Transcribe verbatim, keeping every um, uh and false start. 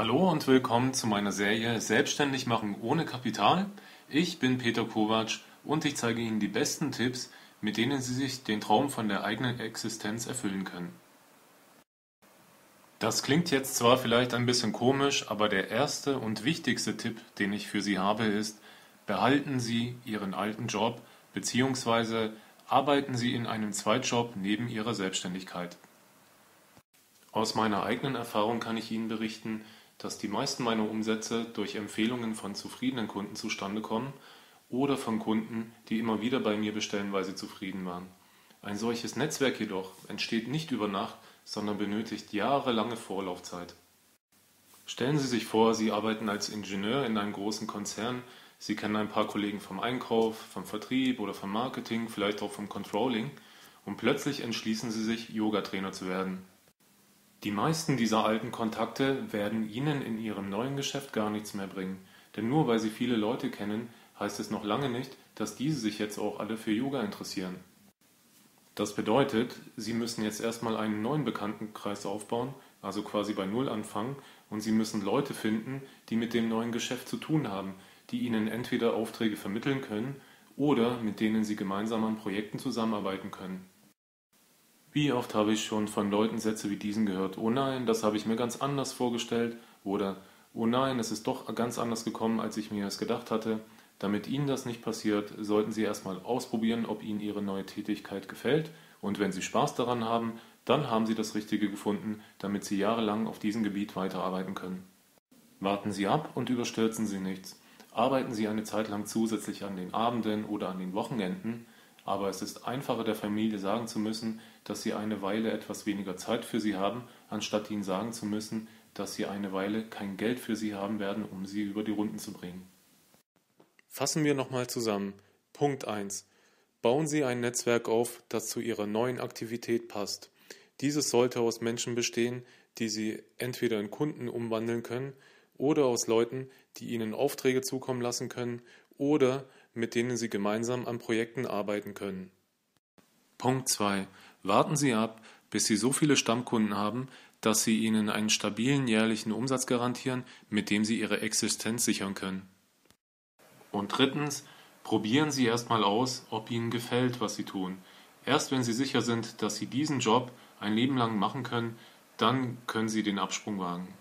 Hallo und willkommen zu meiner Serie Selbstständig machen ohne Kapital. Ich bin Peter Kovac und ich zeige Ihnen die besten Tipps, mit denen Sie sich den Traum von der eigenen Existenz erfüllen können. Das klingt jetzt zwar vielleicht ein bisschen komisch, aber der erste und wichtigste Tipp, den ich für Sie habe, ist: Behalten Sie Ihren alten Job bzw. arbeiten Sie in einem Zweitjob neben Ihrer Selbstständigkeit. Aus meiner eigenen Erfahrung kann ich Ihnen berichten, dass die meisten meiner Umsätze durch Empfehlungen von zufriedenen Kunden zustande kommen oder von Kunden, die immer wieder bei mir bestellen, weil sie zufrieden waren. Ein solches Netzwerk jedoch entsteht nicht über Nacht, sondern benötigt jahrelange Vorlaufzeit. Stellen Sie sich vor, Sie arbeiten als Ingenieur in einem großen Konzern, Sie kennen ein paar Kollegen vom Einkauf, vom Vertrieb oder vom Marketing, vielleicht auch vom Controlling, und plötzlich entschließen Sie sich, Yoga-Trainer zu werden. Die meisten dieser alten Kontakte werden Ihnen in Ihrem neuen Geschäft gar nichts mehr bringen, denn nur weil Sie viele Leute kennen, heißt es noch lange nicht, dass diese sich jetzt auch alle für Yoga interessieren. Das bedeutet, Sie müssen jetzt erstmal einen neuen Bekanntenkreis aufbauen, also quasi bei Null anfangen, und Sie müssen Leute finden, die mit dem neuen Geschäft zu tun haben, die Ihnen entweder Aufträge vermitteln können oder mit denen Sie gemeinsam an Projekten zusammenarbeiten können. Wie oft habe ich schon von Leuten Sätze wie diesen gehört: Oh nein, das habe ich mir ganz anders vorgestellt, oder oh nein, es ist doch ganz anders gekommen, als ich mir es gedacht hatte. Damit Ihnen das nicht passiert, sollten Sie erstmal ausprobieren, ob Ihnen Ihre neue Tätigkeit gefällt, und wenn Sie Spaß daran haben, dann haben Sie das Richtige gefunden, damit Sie jahrelang auf diesem Gebiet weiterarbeiten können. Warten Sie ab und überstürzen Sie nichts. Arbeiten Sie eine Zeit lang zusätzlich an den Abenden oder an den Wochenenden, aber es ist einfacher, der Familie sagen zu müssen, dass sie eine Weile etwas weniger Zeit für sie haben, anstatt ihnen sagen zu müssen, dass sie eine Weile kein Geld für sie haben werden, um sie über die Runden zu bringen. Fassen wir nochmal zusammen. Punkt eins. Bauen Sie ein Netzwerk auf, das zu Ihrer neuen Aktivität passt. Dieses sollte aus Menschen bestehen, die Sie entweder in Kunden umwandeln können oder aus Leuten, die Ihnen Aufträge zukommen lassen können oder mit denen Sie gemeinsam an Projekten arbeiten können. Punkt zwei. Warten Sie ab, bis Sie so viele Stammkunden haben, dass Sie ihnen einen stabilen jährlichen Umsatz garantieren, mit dem Sie Ihre Existenz sichern können. Und drittens, probieren Sie erstmal aus, ob Ihnen gefällt, was Sie tun. Erst wenn Sie sicher sind, dass Sie diesen Job ein Leben lang machen können, dann können Sie den Absprung wagen.